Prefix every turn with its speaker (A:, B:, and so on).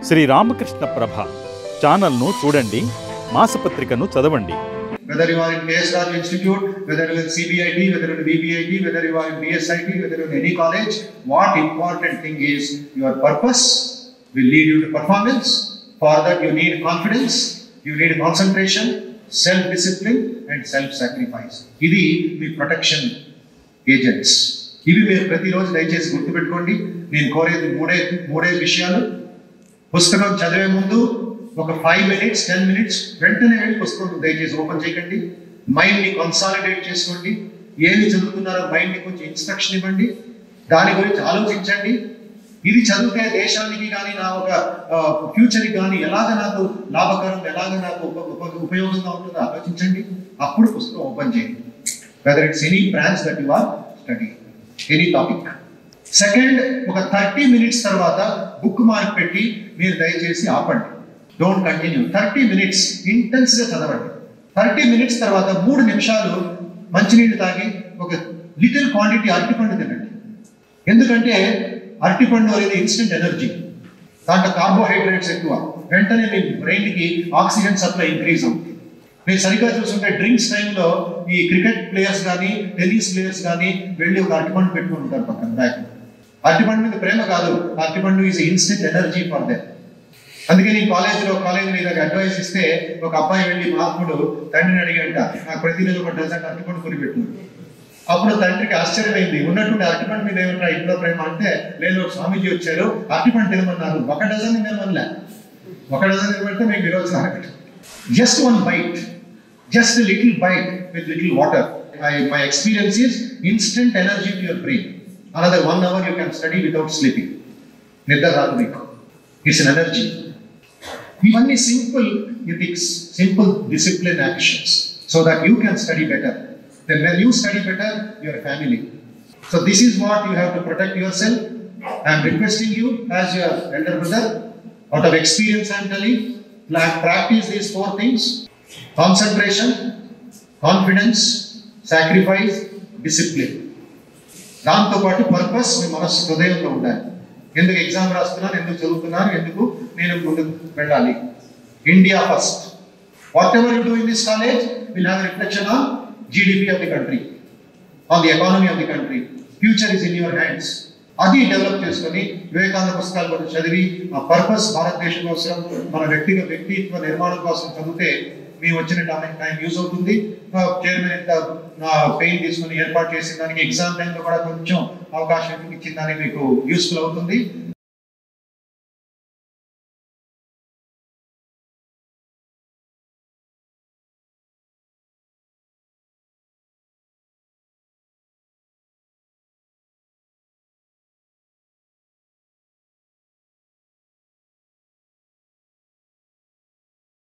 A: శ్రీ రామకృష్ణ ప్రభ ఛానల్ను చూడండి, మాసపత్రికను చదవండి.
B: Whether you are in K.S. Raj Institute, whether you are in CBIT, whether you are in BBIT, whether you are in BSIT, whether you are in any college, what important thing is your purpose will lead you to performance. For that you need confidence, you need concentration, self-discipline and self-sacrifice. ఇది మీ protection agents. ఇవి మీరు ప్రతిరోజు దయచేసి గుర్తుపెట్టుకోండి. నేను కోరేది మూడే విషయాలు. పుస్తకం చదివే ముందు ఒక 5 minutes 10 minutes వెంటనే వెళ్ళి పుస్తకం దయచేసి ఓపెన్ చేయకండి. మైండ్ని కన్సాలిడేట్ చేసుకోండి. ఏమి చదువుతున్నారో మైండ్ని కొంచెం ఇన్స్ట్రక్షన్ ఇవ్వండి. దాని గురించి ఆలోచించండి. ఇది చదివితే దేశానికి కానీ నా ఒక ఫ్యూచర్కి కానీ ఎలాగ నాకు లాభకరం, ఎలాగ నాకు ఉపయోగంగా ఉంటుందో ఆలోచించండి. అప్పుడు పుస్తకం ఓపెన్ చేయండి. Whether it's any branch that you are study, any topic. Second, ఒక 30 minutes తర్వాత బుక్ మార్క్ పెట్టి మీరు దయచేసి ఆపండి. Don't continue. 30 minutes ఇంటెన్స్గా చదవండి. 30 minutes తర్వాత 3 నిమిషాలు మంచినీళ్ళు తాగి ఒక లిటిల్ క్వాంటిటీ అరటిపండు తినండి. ఎందుకంటే అరటిపండు అనేది ఇన్స్టెంట్ ఎనర్జీ, దాంట్లో కార్బోహైడ్రేట్స్ ఎక్కువ. వెంటనే మీ బ్రెయిన్కి ఆక్సిజన్ సప్లై ఇంక్రీజ్ అవుతుంది. మీరు సరిగ్గా చూస్తుంటే డ్రింక్స్ టైంలో ఈ క్రికెట్ ప్లేయర్స్ కానీ టెన్నిస్ ప్లేయర్స్ కానీ వెళ్ళి ఒక అరటిపండు పెట్టుకుని ఉంటారు పక్కన బ్యాగ్. అరటిపండు మీద ప్రేమ కాదు, అరటిపండు is instant energy for them. అందుకే నేను కాలేజీలో ఇలాగ అడ్వైస్ ఇస్తే ఒక అబ్బాయి వెళ్ళి మహాత్ముడు తండ్రిని అడిగంట, నాకు ప్రతి నెల ఒక డజన్ అరటిపండు కొని పెట్టు. అప్పుడు తండ్రికి ఆశ్చర్యమైంది. ఉన్నటువంటి అరటిపండు మీద ఏమంటారు ఇంట్లో ప్రేమ అంటే, లేదు స్వామీజీ వచ్చారు అరటిపండు తినమన్నారు, ఒక డజన్ తినమనిలే. ఒక డజన్ తినమంటే మీకు ఈరోజు just 1 bite, just a little bite with little water. My experience is instant energy to your brain. Another 1 hour you can study without sleeping. Nidra raadu meeku. It's an energy. Ivanni simple ethics, simple discipline actions, so that you can study better. Then when you study better, your family. So this is what you have to protect yourself. I am requesting you as your elder brother, out of experience I am telling, practice these 4 things: concentration, confidence, sacrifice, discipline. దాంతో పాటు purpose మీ మనసు హృదయంలో ఉండాలి. ఎందుకు exam రాస్తున్నాను, ఎందుకు చదువుతున్నాను, ఎందుకు నేను ముందుకు వెళ్ళాలి. India first. Whatever you do in this college will have reflection on GDP of the country, on the economy of the country. Future is in your hands. అది డెవలప్ చేసుకొని వివేకానంద పుస్తకాలు కూడా చదివి ఆ పర్పస్ భారతదేశం కోసం, మన వ్యక్తిత్వ నిర్మాణం కోసం చదివితే మీ వచ్చిన టైం యూజ్ అవుతుంది. చైర్మన్ ఎంత పెయిన్ తీసుకుని ఏర్పాటు చేసిన దానికి ఎగ్జామ్ టైంలో కూడా కొంచెం అవకాశం ఇచ్చిన దానికి మీకు యూస్ఫుల్ అవుతుంది.